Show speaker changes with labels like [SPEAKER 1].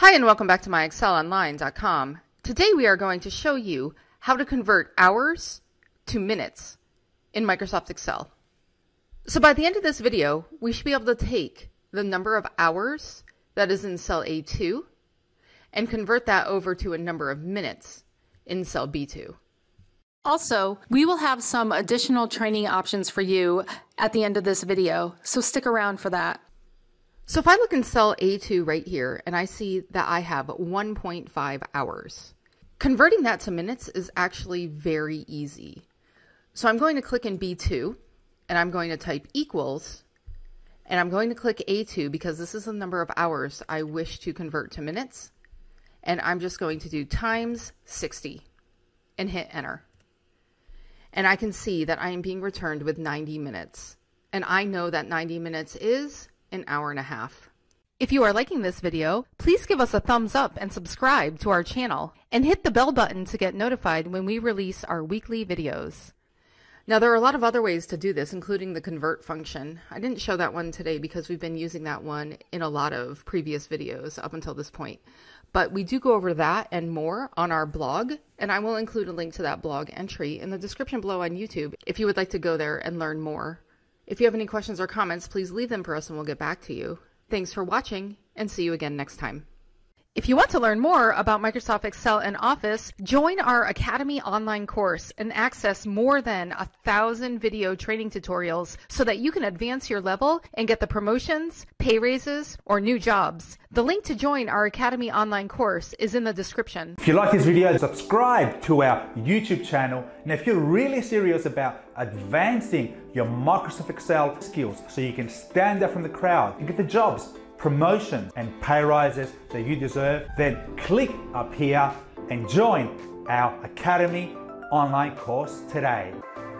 [SPEAKER 1] Hi and welcome back to MyExcelOnline.com. Today we are going to show you how to convert hours to minutes in Microsoft Excel. So by the end of this video, we should be able to take the number of hours that is in cell A2 and convert that over to a number of minutes in cell B2. Also, we will have some additional training options for you at the end of this video, so stick around for that. So if I look in cell A2 right here and I see that I have 1.5 hours, converting that to minutes is actually very easy. So I'm going to click in B2 and I'm going to type equals and I'm going to click A2 because this is the number of hours I wish to convert to minutes. And I'm just going to do times 60 and hit enter. And I can see that I am being returned with 90 minutes. And I know that 90 minutes is an hour and a half. If you are liking this video, please give us a thumbs up and subscribe to our channel and hit the bell button to get notified when we release our weekly videos. Now there are a lot of other ways to do this, including the convert function. I didn't show that one today because we've been using that one in a lot of previous videos up until this point. But we do go over that and more on our blog, and I will include a link to that blog entry in the description below on YouTube if you would like to go there and learn more. If you have any questions or comments, please leave them for us and we'll get back to you. Thanks for watching and see you again next time. If you want to learn more about Microsoft Excel and Office, join our Academy online course and access more than 1,000 video training tutorials so that you can advance your level and get the promotions, pay raises, or new jobs. The link to join our Academy online course is in the description.
[SPEAKER 2] If you like this video, subscribe to our YouTube channel. And if you're really serious about advancing your Microsoft Excel skills so you can stand out from the crowd and get the jobs, promotions and pay rises that you deserve, then click up here and join our Academy online course today.